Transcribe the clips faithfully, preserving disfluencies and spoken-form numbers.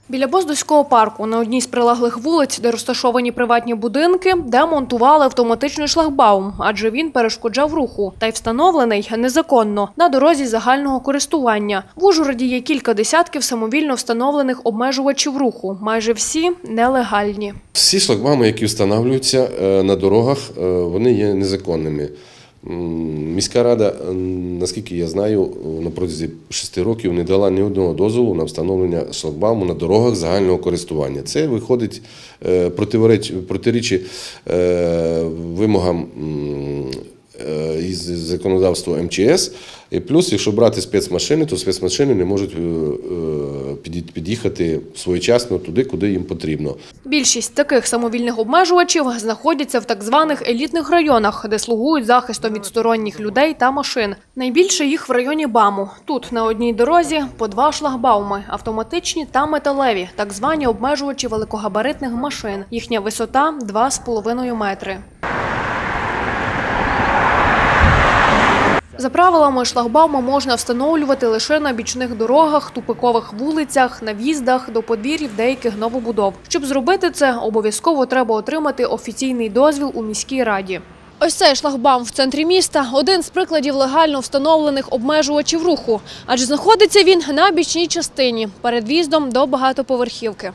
Біля Боздуського парку на одній з прилеглих вулиць, де розташовані приватні будинки, демонтували автоматичний шлагбаум, адже він перешкоджав руху. Та й встановлений незаконно на дорозі загального користування. В Ужгороді є кілька десятків самовільно встановлених обмежувачів руху. Майже всі нелегальні. Всі шлагбауми, які встановлюються на дорогах, вони є незаконними. Міська рада, наскільки я знаю, на протязі шести років не дала ні одного дозволу на встановлення шлагбауму на дорогах загального користування. Це виходить, протирічить вимогам із законодавства ем че ес. І плюс, якщо брати спецмашини, то спецмашини не можуть під'їхати своєчасно туди, куди їм потрібно. Більшість таких самовільних обмежувачів знаходяться в так званих елітних районах, де слугують захистом від сторонніх людей та машин. Найбільше їх в районі БАМу. Тут на одній дорозі по два шлагбауми – автоматичні та металеві, так звані обмежувачі великогабаритних машин. Їхня висота – два з половиною метри. За правилами, шлагбауми можна встановлювати лише на бічних дорогах, тупикових вулицях, на в'їздах до подвір'їв деяких новобудов. Щоб зробити це, обов'язково треба отримати офіційний дозвіл у міській раді. Ось цей шлагбаум в центрі міста – один з прикладів легально встановлених обмежувачів руху, адже знаходиться він на бічній частині, перед в'їздом до багатоповерхівки.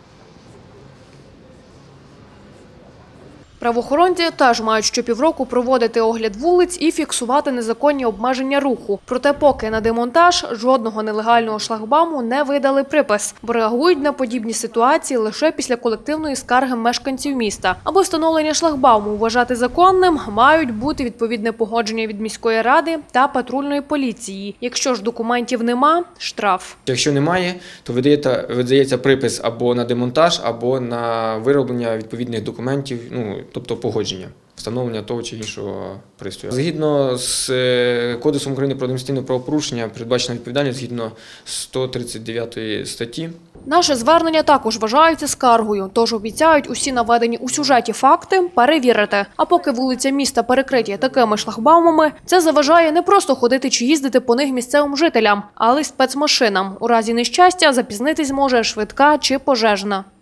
Правоохоронці теж мають щопівроку проводити огляд вулиць і фіксувати незаконні обмеження руху. Проте поки на демонтаж жодного нелегального шлагбауму не видали припис, бо реагують на подібні ситуації лише після колективної скарги мешканців міста. Аби встановлення шлагбауму вважати законним, мають бути відповідне погодження від міської ради та патрульної поліції. Якщо ж документів нема – штраф. Якщо немає, то видається, видається припис або на демонтаж, або на вироблення відповідних документів, ну, тобто погодження, встановлення того чи іншого пристрою. Згідно з Кодексом України про адміністративне правопорушення передбачена відповідальність згідно сто тридцять дев'ятої статті. Наше звернення також вважається скаргою, тож обіцяють усі наведені у сюжеті факти перевірити. А поки вулиця міста перекриті такими шлагбаумами, це заважає не просто ходити чи їздити по них місцевим жителям, але й спецмашинам. У разі нещастя запізнитись може швидка чи пожежна.